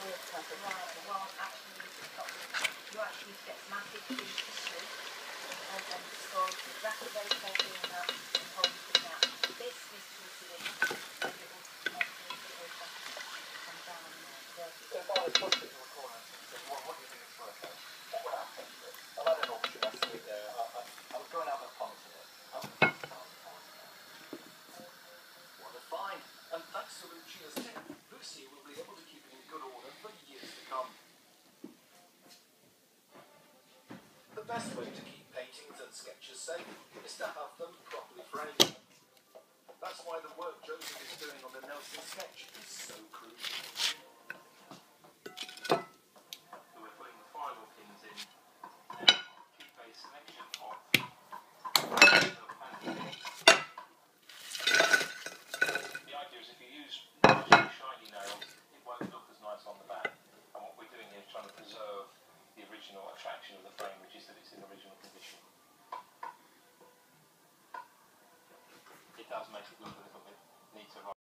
Right, well, actually, you actually get massive tissue and storage is very, very carefully in that and hold it out. This is treated in and it will come down there. So if I was putting it in a corner and said, well, what do you think it's worth? What would happen to it? I'm at an auction, I see it there. I was going out with ponds in it. What a find! And thanks to Lucia's tip, Lucy will be able to keep it in good order for years to come. The best way to keep paintings and sketches safe is to have them